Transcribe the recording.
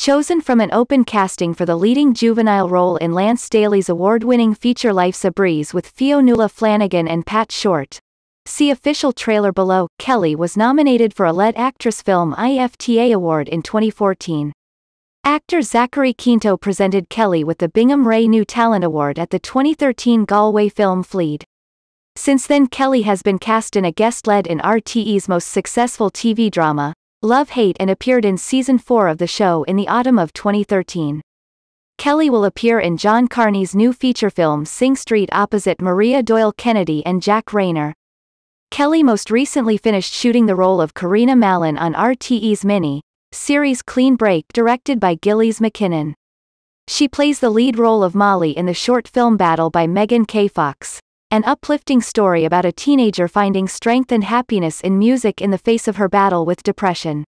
Chosen from an open casting for the leading juvenile role in Lance Staley's award-winning feature Life's a Breeze with Fionnuala Flanagan and Pat Short. See official trailer below. Kelly was nominated for a Lead Actress Film IFTA Award in 2014. Actor Zachary Quinto presented Kelly with the Bingham Ray New Talent Award at the 2013 Galway film Flead. Since then Kelly has been cast in a guest lead in RTE's most successful TV drama, Love Hate, and appeared in Season 4 of the show in the autumn of 2013. Kelly will appear in John Carney's new feature film Sing Street opposite Maria Doyle Kennedy and Jack Rayner. Kelly most recently finished shooting the role of Karina Mallon on RTE's mini-series Clean Break directed by Gillies McKinnon. She plays the lead role of Molly in the short film Battle by Megan K. Fox, an uplifting story about a teenager finding strength and happiness in music in the face of her battle with depression.